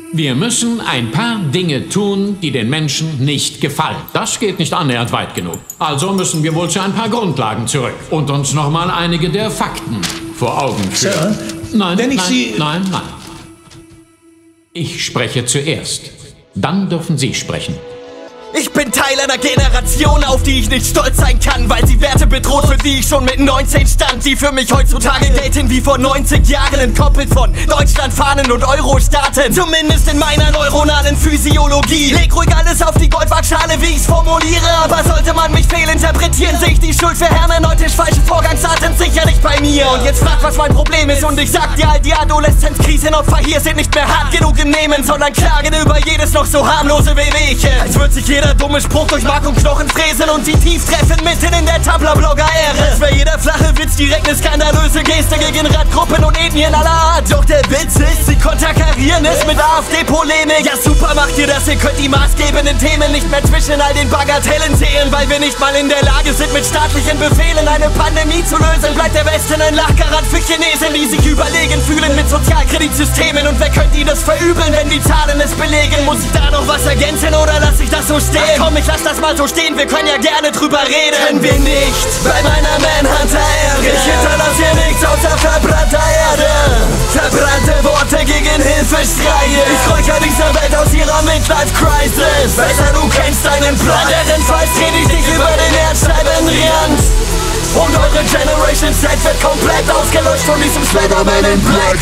Wir müssen ein paar Dinge tun, die den Menschen nicht gefallen. Das geht nicht annähernd weit genug. Also müssen wir wohl zu ein paar Grundlagen zurück und uns nochmal einige der Fakten vor Augen führen. Sir, nein, wenn ich nein, Sie... nein. Ich spreche zuerst. Dann dürfen Sie sprechen. Ich bin Teil einer Generation, auf die ich nicht stolz sein kann, weil sie Werte bedroht, für die ich schon mit 19 stand, die für mich heutzutage gelten wie vor 90 Jahren, entkoppelt von Deutschlandfahnen und Euro-Staaten. Zumindest in meiner neuronalen Physiologie. Leg ruhig alles auf die Goldwaagschale, wie ich's formuliere, aber sollte man mich fehlinterpretieren, sehe ich die Schuld für hermeneutisch falsche Vorgangsarten sicher nicht bei mir. Und jetzt frag, was mein Problem ist, und ich sag dir, all die Adoleszenzkrisenopfer hier sind nicht mehr hart genug im Nehmen, sondern klagen über jedes noch so harmlose Wehwehchen. Als würde sich jeder dumme Spruch durch Mark und Knochen fräsen und sie tief treffen mitten in der Tumblr-Blogger-Ehre. Als wäre jeder flache Witz direkt eine skandalöse Geste gegen Radgruppen und Ethnien aller Art. Doch der Witz ist, sie konterkarieren es mit AfD-Polemik. Ja super macht ihr das, ihr könnt die maßgebenden Themen nicht mehr zwischen all den Bagatellen sehen, weil wir nicht mal in der Lage sind, mit staatlichen Befehlen eine Pandemie zu lösen. Bleibt der Westen ein Lachkarat für Chinesen, die sich überlegen fühlen mit Sozialkreditsystemen. Und wer könnte ihnen das verübeln, wenn die Zahlen es belegen? Muss ich da noch was ergänzen oder lass ich das so stehen? Ach komm, ich lass das mal so stehen, wir können ja gerne drüber reden. Können wir nicht bei meiner Manhunter-Ehre. Ich hinterlass hier nichts außer verbrannter Erde. Verbrannte Worte gegen Hilfeschreie. Ich räuchere diese Welt aus ihrer Midlife-Crisis. Besser du kennst deinen Plan, anderenfalls dreh ich dich über den Erdscheibenrand. Und eure Generation Z wird komplett ausgelöscht von diesem Slenderman in Black.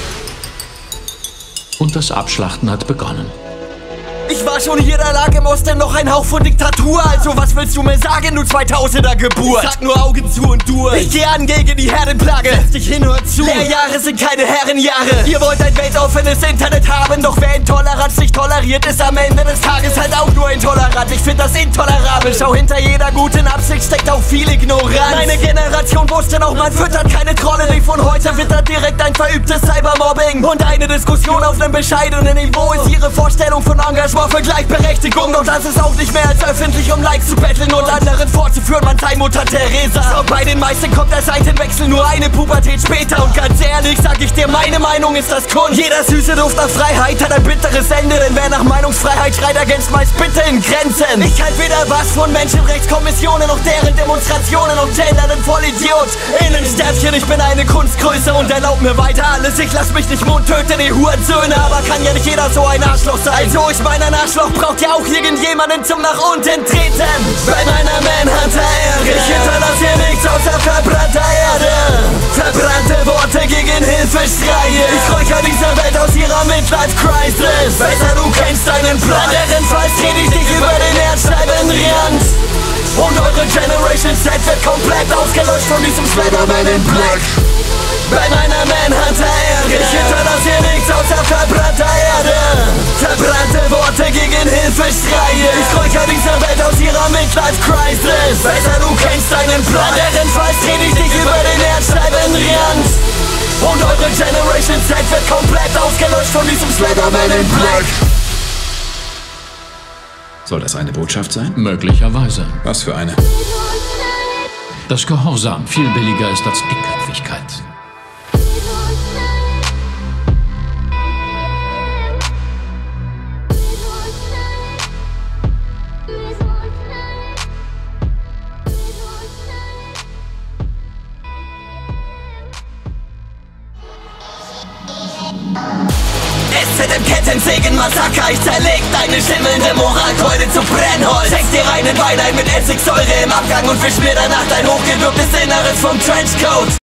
Und das Abschlachten hat begonnen. Ich war schon hier, da lag im Osten noch ein Hauch von Diktatur. Also was willst du mir sagen, du 2000er Geburt? Ich sag nur Augen zu und durch. Ich geh an gegen die Herdenplage. Setz dich hin, hör zu. Lehrjahre sind keine Herrenjahre. Ihr wollt ein weltoffenes Internet haben, doch wer Intoleranz nicht toleriert, ist am Ende des Tages halt auch nur intolerant. Ich find das intolerabel. Schau, hinter jeder guten Absicht steckt auch viel Ignoranz. Meine Generation wusste noch, man füttert keine Trolle. Die von heute wittert direkt ein verübtes Cybermobbing. Und eine Diskussion auf einem bescheidenen Niveau ist ihre Vorstellung von Engagement für Gleichberechtigung. Doch das ist auch nicht mehr als öffentlich, um Likes zu betteln und anderen vorzuführen, man sei Mutter Teresa. So, bei den meisten kommt der Seitenwechsel nur eine Pubertät später. Und ganz ehrlich, sag ich dir, meine Meinung ist das Kunst. Jeder süße Duft nach Freiheit hat ein bitteres Ende, denn wer nach Meinungsfreiheit schreit, ergänzt meist bitte in Grenzen. Ich halt weder was von Menschenrechtskommissionen noch deren Demonstrationen und gendernden VollidiotInnen-Sternchen. Ich bin eine Kunstgröße und erlaub mir weiter alles. Ich lass mich nicht mundtöten, ihr Hurensöhne, aber kann ja nicht jeder so ein Arschloch sein. Also ich mein, ein Arschloch braucht ja auch irgendjemanden zum nach unten treten. Bei meiner Manhunter-Ehre. Ich hinterlass hier nichts außer verbrannter Erde. Verbrannte Worte gegen Hilfeschreie. Ich räuchere diese Welt aus ihrer Midlife-Crisis. Besser du kennst deinen Plan, anderenfalls dreh ich dich über den Erdscheibenrand. Und eure Generation Z wird komplett ausgelöscht von diesem Slenderman in Black. Bei meiner Manhunter-Ehre. Ich hinterlass hier nichts außer verbrannter Erde. Verbrannte Worte gegen Hilfeschreie. Ich räuchere diese Welt aus ihrer Midlife-Crisis. Besser du kennst deinen Plan, anderenfalls dreh ich dich über den Erdscheibenrand. Und eure Generation Z wird komplett ausgelöscht von diesem Slenderman in Black. Soll das eine Botschaft sein? Möglicherweise. Was für eine? Dass Gehorsam viel billiger ist als Dickköpfigkeit. Im Kettensägen-Massaker, ich zerleg deine schimmelnde Moralkeule zu Brennholz. Schenk dir reinen Wein ein mit Essigsäure im Abgang und wisch mir danach dein hochgewürgtes Inneres vom Trenchcoat.